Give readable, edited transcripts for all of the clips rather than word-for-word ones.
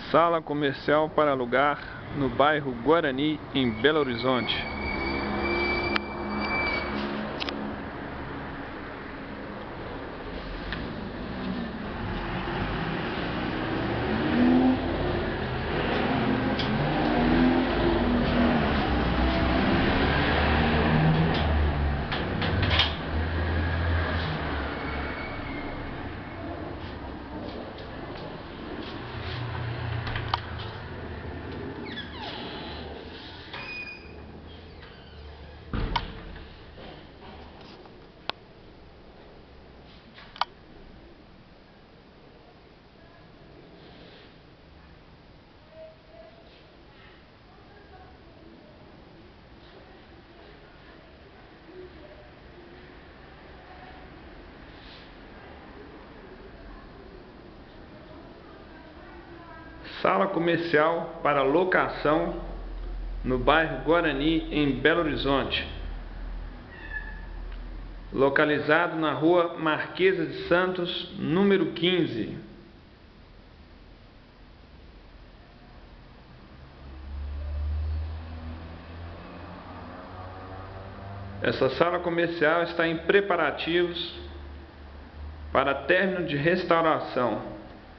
Sala comercial para alugar no bairro Guarani, em Belo Horizonte. Sala comercial para locação no bairro Guarani, em Belo Horizonte. Localizado na rua Marquesa de Santos, número 15. Essa sala comercial está em preparativos para término de restauração.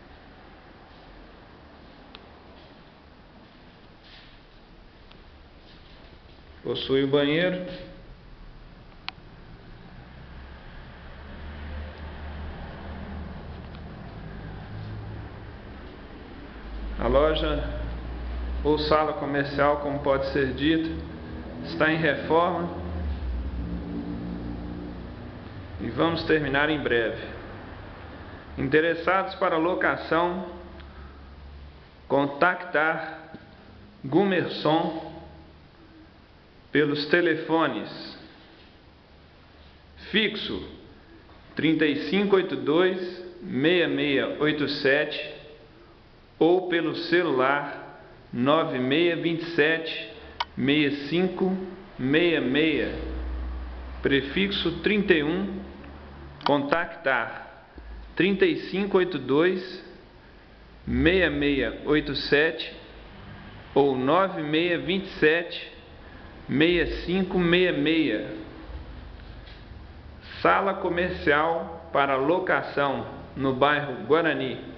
Possui o banheiro, a loja ou sala comercial, como pode ser dito, está em reforma e vamos terminar em breve. Interessados para locação, contactar Gumerson pelos telefones fixo 3582-6687 ou pelo celular 9627-6566, prefixo 31, contactar 3582-6687 ou 9627-6566. Sala comercial para locação no bairro Guarani.